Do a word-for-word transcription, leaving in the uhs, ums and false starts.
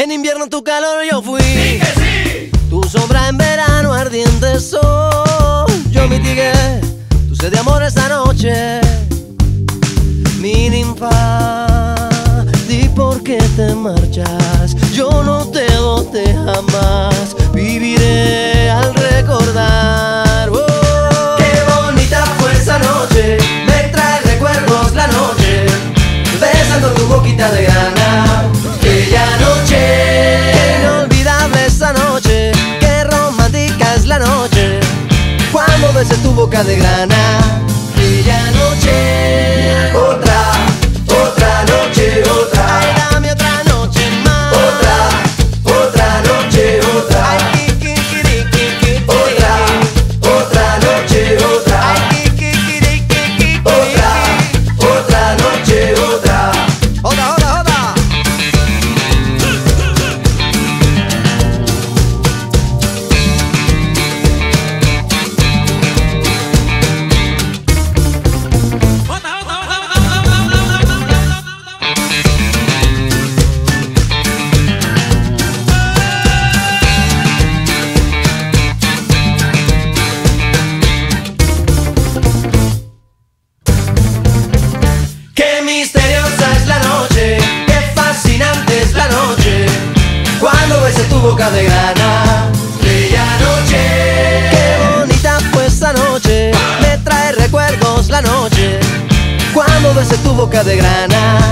En invierno tu calor yo fui, ¡Sí que sí! tu sombra en verano, ardiente sol. Yo mitigué tu sed de amor esta noche. Mi ninfa, di por qué te marchas. Yo no te boté jamás, viviré al recordar. Oh. Qué bonita fue esa noche, me trae recuerdos la noche, besando tu boquita de grana. Aquella noche, qué inolvidable esa noche, qué romántica es la noche, cuando besé tu boca de grana. Aquella noche, otra, otra noche, otra. Ay, dame otra noche más. Otra, otra noche, otra. Ay, ki, ki, ki, ki, ki, otra, otra noche, otra. Ay, ki, ki, ki, ki, ki, otra, otra noche, otra. Otra, otra, otra. Qué misteriosa es la noche, qué fascinante es la noche, cuando besé tu boca de grana. Aquella noche, qué bonita fue esa noche, me trae recuerdos la noche, cuando besé tu boca de grana.